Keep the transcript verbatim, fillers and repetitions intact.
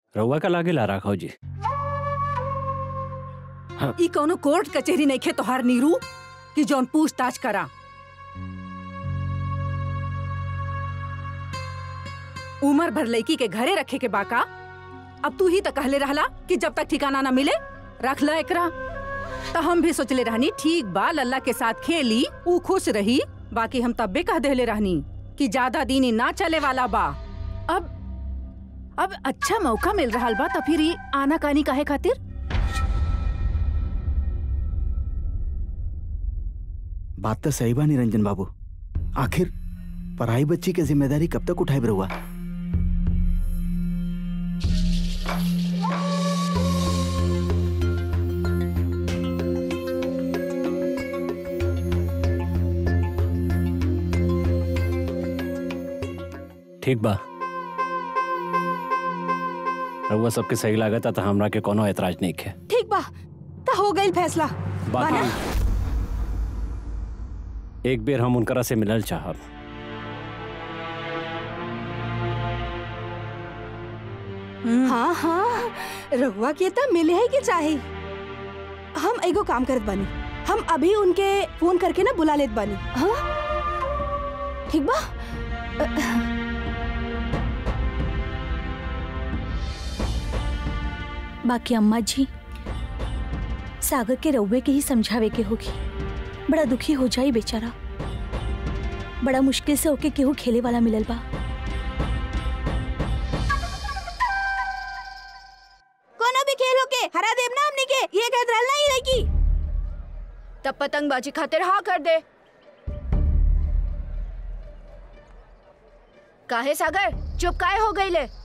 रउआ का लागे ला रखा जी। हाँ। ई कौनो कोर्ट कचहरी नहीं खे तोहार नीरू कि जौन पूछताछ करा। उमर भर लड़की के घरे रखे के बाका। अब तू ही तो कहले रहला कि जब तक ठिकाना ना मिले रख ला एकरा। तो हम भी सोचले रहनी ठीक बा लल्ला के साथ खेली ऊ खुश रही। बाकी हम तब भी कह देले रहनी कि ज्यादा दिन ही ना चले वाला बा। अब अब अच्छा मौका मिल रहा बा तो फिर आना कानी काहे खातिर। बात तो सही बा निरंजन बाबू। आखिर पढ़ाई बच्ची की जिम्मेदारी कब तक उठाए रहुआ। ठीक बा, रउआ सबके सही लागत तो हमरा के कोनो एतराज नहीं है। ठीक बा, तो हो गई फैसला। बाकी एक बेर हम उनकरा से मिलल चाहब। हाँ हाँ रघुआ के तो मिले है कि चाहे। हम एगो काम करत बानी, हम अभी उनके फोन करके ना बुला लेत बानी। हाँ ठीक बा। बाकी अम्मा जी सागर के रउवे के ही समझावे के होगी। बड़ा दुखी हो जाई बेचारा। बड़ा मुश्किल से ओके केहू खेले वाला मिलल बा। कोनो भी खेल होके हरा देव ना हमने के ये कहत रहल नहीं लड़की। तब पतंगबाजी खातिर हाँ कर दे। काहे सागर चुप काहे हो गई ले?